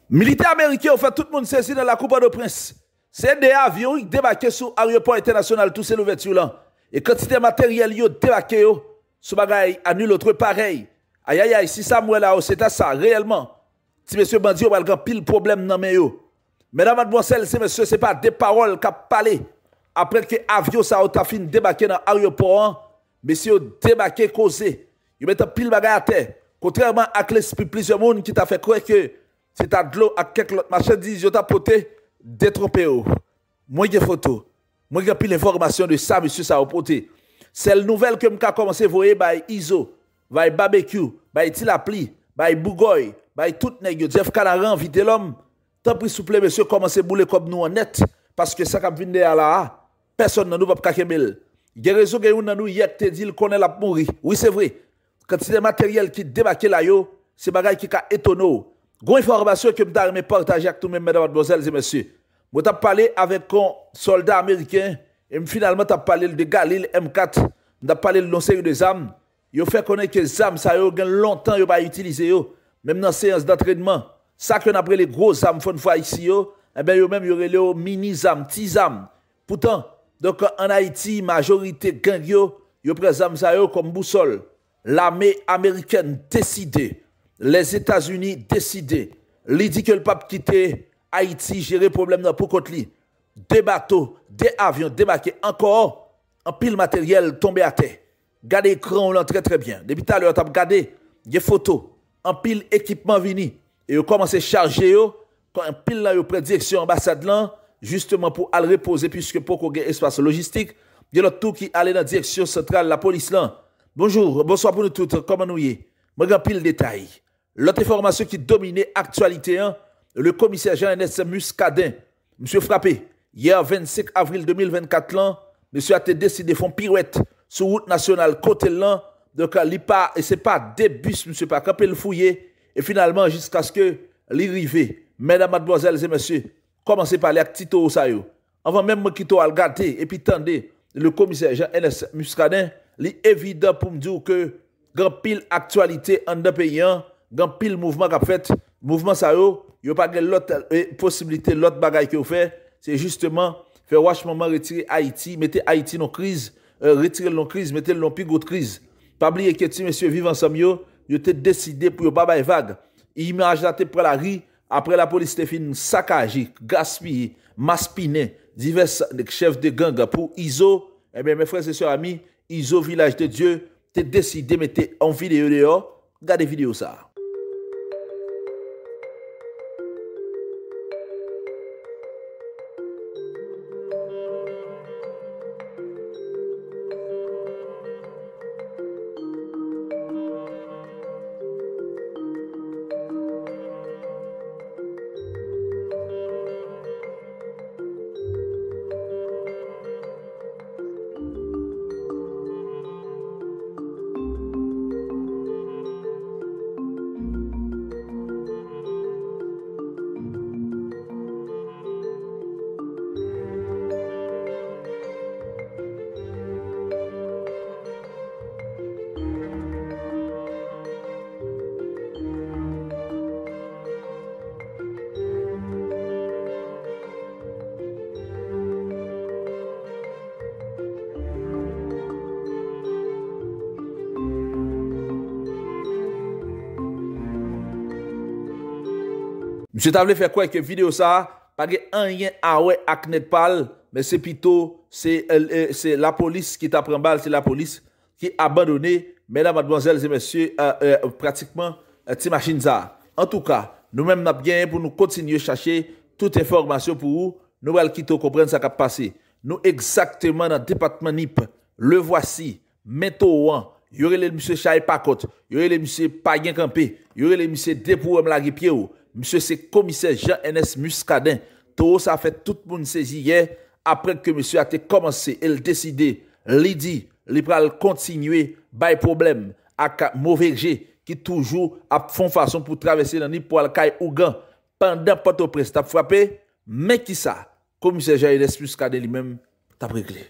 Militaires américains ont fait tout le monde saisi dans la Coupe de Prince. C'est des avions qui débarquent sur l'aéroport international, tout c'est l'ouverture là. Et quantité matériel qui débarqué, ce bagage annule autre pareil. Aïe aïe aïe, si ça mouait là, c'est ça, réellement. Si monsieur Bandi a un pile problème dans mes yo. Mesdames, mademoiselles, c'est monsieur, c'est pas des paroles qu'a parlé. Après que l'avion ça a fini débarquer dans l'aéroport, monsieur débarqué causé. Il met un pile bagage à terre. Contrairement à l'esprit plusieurs monde qui t'a fait croire que c'est de l'eau à quelques autres marchandises, je t'ai porté détrompé. Moi, j'ai photo. Moi, j'ai pris l'information de ça, monsieur, ça a porté. C'est la nouvelle que je commencé à voir by ISO, by barbecue, by Tilapli, by Bougoy, by tout nègre, Jeff Canaran, vite l'homme. Tant pis, souple, monsieur, commencez à bouler comme nous en net. Parce que ça qui vient de là, personne ne nous va pas kakemel. Il y a raison que nous hier te dit qu'on est là pour mourir. Oui, c'est vrai. Quand il y a des matériels qui débarquent là, c'est des choses qui sont étonnants. Une information que je vais partager avec tous-mêmes, mesdames, mademoiselles et messieurs. Je vais parler avec un soldat américain et finalement, je vais parler de Galil M4. Je vais parler de l'enseignement des armes. Il fait connaître que les armes, ça a longtemps pas utilisé, même dans la séance d'entraînement. Ça qu'on appelle les gros armes, une fois ici, eh bien, même, il y aurait les mini-armes, petits armes. Pourtant, donc, en Haïti, majorité gang, ils présentent ça comme boussole. L'armée américaine décidée. Les États-Unis décidés. Ils disent que le pape quitter Haïti, gérer problème pour côté li. Des bateaux, des avions débarqués encore, en pile matériel tombé à terre. Gardez l'écran, on l'entend très bien. Depuis tout à l'heure, tu as regardé des photos, en pile équipement vini. Et vous commencez à charger, quand un pile là, près direction ambassade là, justement pour aller reposer, puisque pour qu'on ait espace logistique, il y a l'autre tout qui allait dans la direction centrale, la police là. Bonjour, bonsoir pour nous tous, comment nous y est? Je vais pile détail. L'autre information qui dominait l'actualité, le commissaire Jean-Ernest Muscadin, monsieur frappé, hier 25 avril 2024, là, monsieur a décidé de faire une pirouette sur route nationale côté là, donc et c'est pas des bus, monsieur pas camper le fouiller, et finalement jusqu'à ce que l'arrivée, mesdames, mademoiselles et messieurs, commencez par les Tito Osayo. Avant même que Tito a regardé et puis tendez, le commissaire Jean-Ernest Muscadin, il est évident pour me dire que grand pile actualité en deux pays, grand pile mouvement qu'a fait, mouvement ça yo, il n'y a pas de l'autre possibilité, l'autre bagaille que vous faites, c'est justement faire vachement retirer Haïti, mettez Haïti dans crise, retirer l'on crise, mettez l'on plus grosse crise. Pas oublier que si monsieur vivent ensemble, yo avez décidé pour pas bailler vague. Image là te prend la rue, après la police te fin saccagé, gaspillé, maspiné, divers chefs de gang pour ISO, eh bien mes frères et sœurs amis, ISO village de Dieu, te décidé de mettre en vidéo dehors, regardez vidéo ça. Monsieur t'avais fait quoi avec vidéo ça? Pas de rien à ouais avec Netpal, mais c'est plutôt c'est la police qui t'a pris balle, c'est la police qui a abandonné, mesdames, mademoiselles et messieurs, pratiquement ces machines ça. En tout cas, nous-mêmes nous avons bien pour nous continuer à chercher toute information pour vous. Nous allons quitter comprendre ce qui a passé. Nous exactement dans le département NIP, le voici, Météo. Il y aurait les monsieur Chaye Pakot, il y aurait les monsieur Pagien Campé, il y aurait les monsieur Dépouem Laguipiero. Monsieur, c'est commissaire Jean-Ernest Muscadin. Tout ça fait tout le monde saisi hier. Après que monsieur a commencé, il décidé, il dit, il va continuer, by problème, avec mauvais G, qui toujours a font façon pour traverser dans pour le Caille Ougan. Pendant Port-au-Prince, t'as frappé, mais qui ça? Commissaire Jean-Ernest Muscadin lui-même, t'as réglé.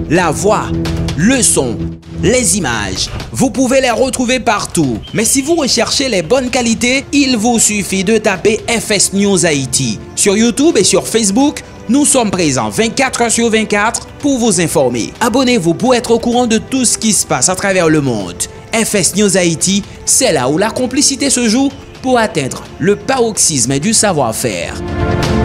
la voix, le son, les images. Vous pouvez les retrouver partout. Mais si vous recherchez les bonnes qualités, il vous suffit de taper FS News Haïti. Sur YouTube et sur Facebook, nous sommes présents 24 heures sur 24 pour vous informer. Abonnez-vous pour être au courant de tout ce qui se passe à travers le monde. FS News Haïti, c'est là où la complicité se joue pour atteindre le paroxysme du savoir-faire.